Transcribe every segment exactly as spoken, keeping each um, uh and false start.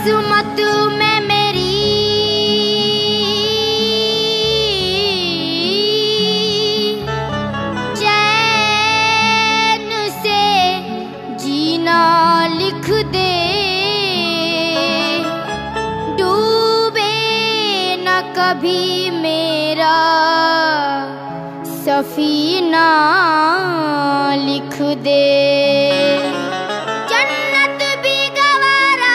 किस्मत में मेरी चैन से जीना लिख दे, डूबे न कभी मेरा सफीना लिख दे। जन्नत भी गवारा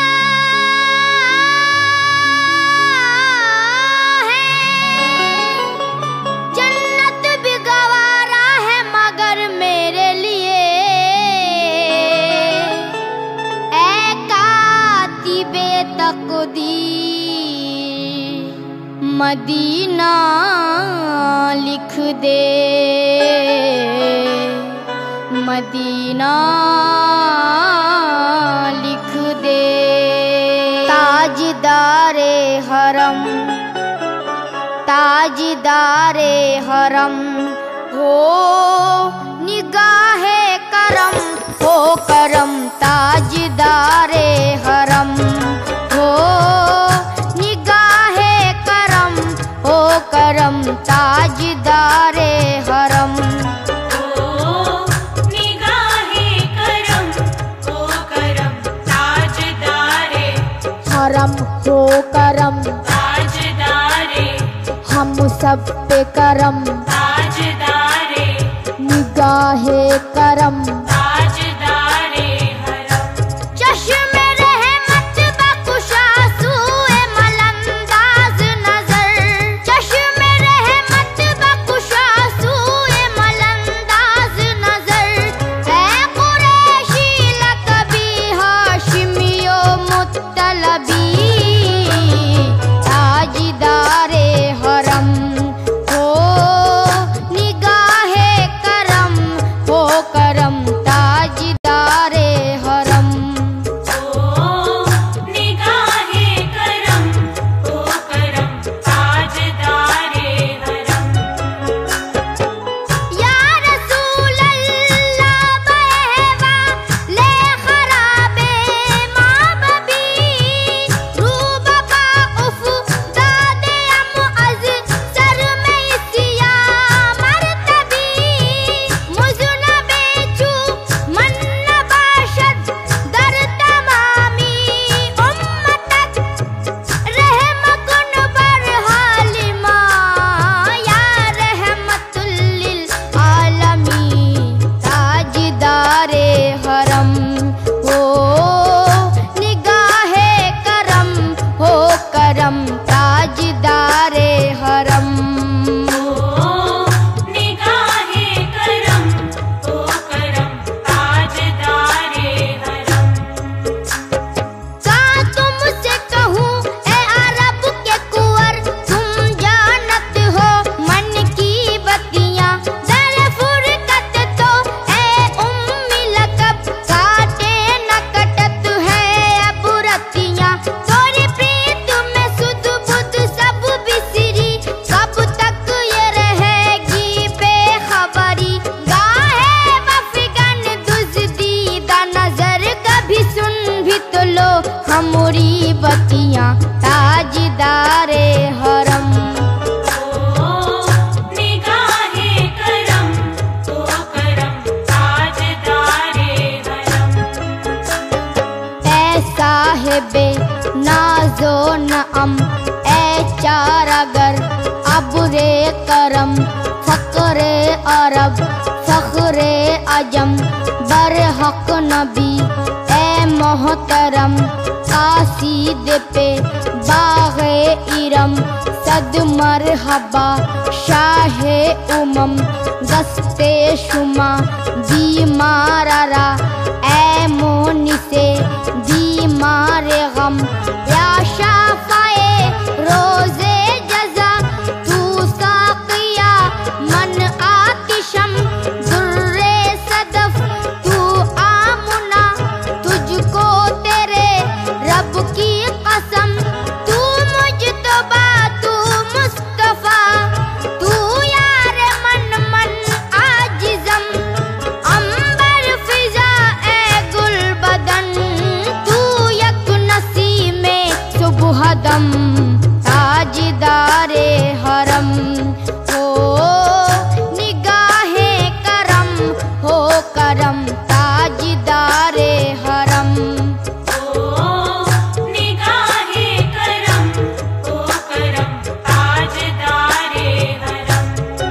है, जन्नत भी गवारा है मगर मेरे लिए ऐ कातिबे तकदीर मदीना लिख दे, मदीना लिख दे। ताजदारे हरम, ताजदारे हरम हो निगाहे करम, हो करम ताजदारे हरम हो निगाहे करम, हो करम ताजदारे हरम। हरम हो करम ताजदारे, हम सब पे करम ताजदारे, निगाहे करम ताजदारे हरम। चश्मे रहमत बख्शा सूए मलंदाज नजर, चश्मे रहमत बख्शा सूए मलंदाज नजर। ऐ कुरैशी लक़बी हाशिमियो मुत्तलबी, ताजदारे हरम हो निगाहे करम, हो करम ताजदारे हरम। निगाहे करम, हो करम ताजदारे हरम। या रसूल अल्लाह बहवा ले खराबे माबबी, रूबबा उफ दादे अम अज सर में इसिया मरतबी। मुज़नबे चू मन बाशद दर तमामी उम्मतक, रहम कुन बर हालिमा या रहमतुल लिल आलमीन। ताजदारे हरम हो निगाहे करम, हो करम ताजदारे हरम। निगाहे करम, हो करम ताजदारे हरम। का तुमसे कहूँ ए अरब के कुंवर, तुम जानत हो मन की बतियाँ। दर फुरकत तो ए उम्मी लकब, काटे न कटत है अब रतियाँ। तोरी प्रीत में सुध बुध सब बिसरी, कब तक ये रहेगी बेखबरी। गाहे वफिगन दुज़दीदा नजर, कभी सुन भी तो लो हमारी बतियाँ। ताजदारे हरम निगाहे करम, हो करम ताजदारे हरम। ऐ साहिबे नाज़ो नअम, ऐ चारागर अब्रे करम। फ़क़्रे अरब फ़ख़्रे अजम, बरहक़ नबी ऐ मोहतरम। कासीद पे बाग़े इरम, सद मरहबा शाहे उमम। दस्ते शुमा बीमारा ऐ मोनिसे बीमार गम। या शाफ़ाए रोज़े जज़ा तू साक़िया मन आतिशम। दुर्रे सदफ तू आमुना, तुझको तेरे रब की कसम। तू मुजतबा तू मुस्तफ़ा, तू यार मन मन आजिज़म। अंबर फिजा कदम ताजदारे हरम। हो निगाहे करम हो करम ताजदारे हरम। निगाहे करम हो करम ताजदारे हरम।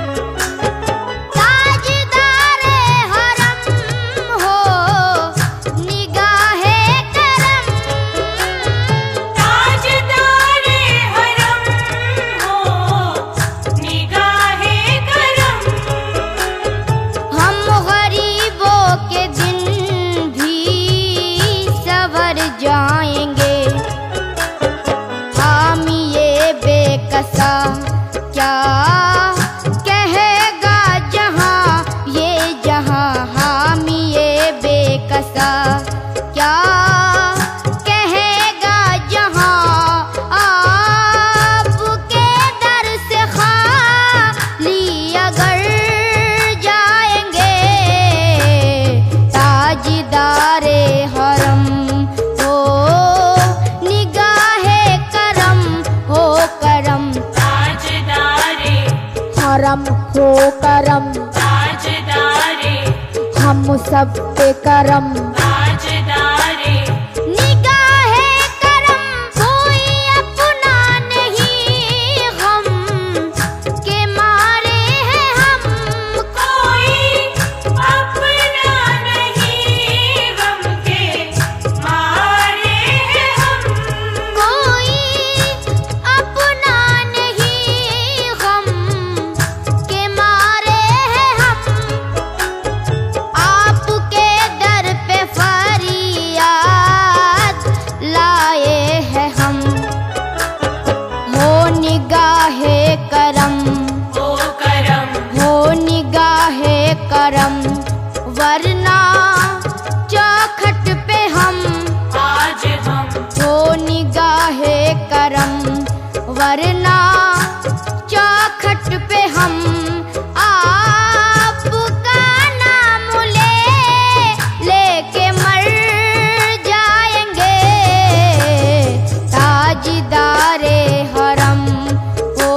ताजदारे हरम हो निगाहे करम। ताजदारे हरम हो निगाहे करम। हम गरीबों के दिन भी सवर जाएंगे। हामिए बेकसा क्या कहेगा जहां ये जहां। हामिए बेकसा क्या कहेगा जहां। आपके दर से खाली अगर जाएंगे। ताजदारे हरम हो निगाहे करम हो करम ताजदारे हरम हो करम। ताजदारे हम सब पे करम ताजदारे। निगाहे करम कोई अपना नहीं हम के मारे हैं हम। कोई अपना नहीं गम के मारे हैं हम। कोई अपना नहीं हम के मारे हैं हम। आपके दर पे फरियाद लाए हैं हम। हो निगाहे करम हो करम हो निगाहे करम। वरना चौखट पे हम आज हम। हो निगाहे करम। वरना चौखट पे हम आपका नाम ले लेके मर जाएंगे। ताजदारे हरम हो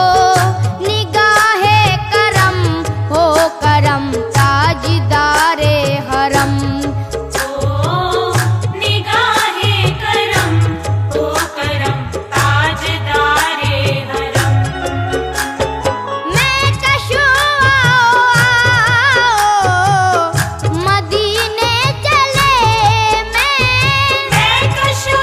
निगाहे करम हो करम ताजदारे हरम। निगाहे करम हो करम ताजदारे हरम। मैं कशो मदीने चले। मैं मैं कशो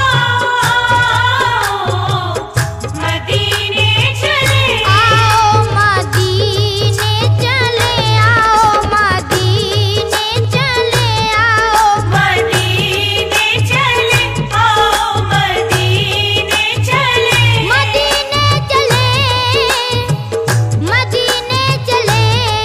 मदीने चले। आओ मदीने चले आओ मदीने चले आओ। मदीने चले आओ मदीने चले। मदीने चले मदीने चले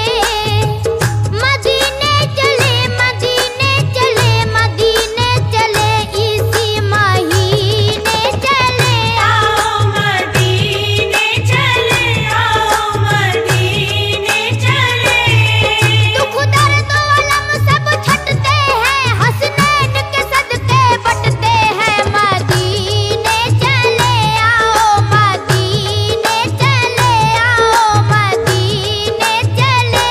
मदीने चले मदीने चले मदीने चले इसी महीने चले। आओ मदीने चले आओ मदीने चले। दुख दर्द अलम सब छटते हैं। हसनैन के सदके बटते हैं। मदीने चले आओ मदीने चले आओ मदीने चले।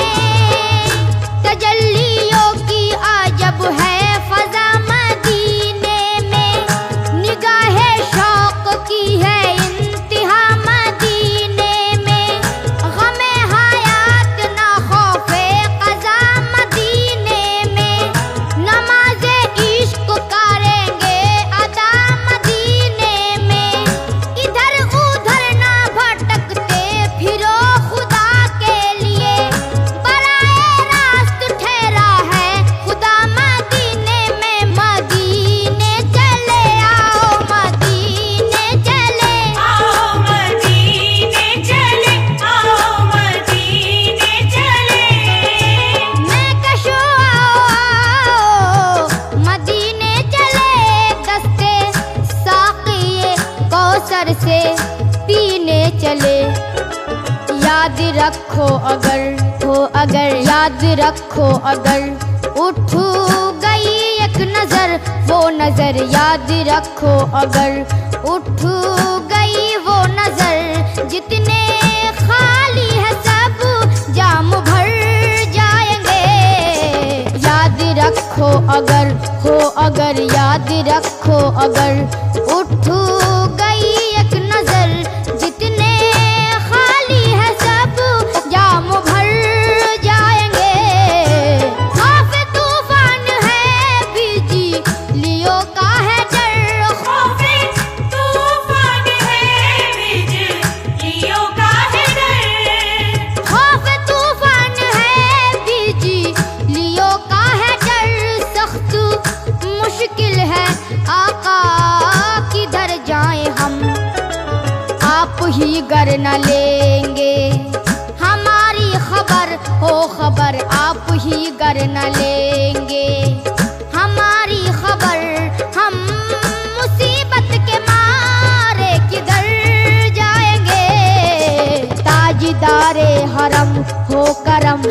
तजल्लियों की आजब है फजा मदीने में। निगाहे शौक की है इंतहा मदीने में। गमे हयात ना खौफे क़ज़ा मदीने में। नमाज़े इश्क करेंगे अदा मदीने में। इधर उधर ना भटकते फिरो खुदा के लिए। बराए रास्त ठहरा है खुदा मदीने में। मदीने चले आओ मदीने चले आओ मदीने चले आओ मदीने चले। मैं कशो आओ मदीने चले। दस्ते साक़िए कौसर से पीने चले। याद रखो अगर हो अगर याद रखो अगर उठ गई एक नजर वो नजर। याद रखो अगर उठ गई वो नजर, जितने खाली है सब जाम भर जाएंगे। याद रखो अगर हो अगर याद रखो अगर उठ गई एक नजर, जितने खाली है सब जाम भर जाएंगे। खौफ तूफान है बिजली लियो का है डर, खौफे तूफान है बिजलियों का है डर। खौफ तूफान है बिजलियों का है डर। सख्त मुश्किल है आका किधर जाएं हम, आप ही गर न लेंगे हमारी खबर हो खबर, आप ही गर न लेंगे हमारी खबर। हम मुसीबत के मारे किधर जाएंगे। ताजदारे हरम हो करम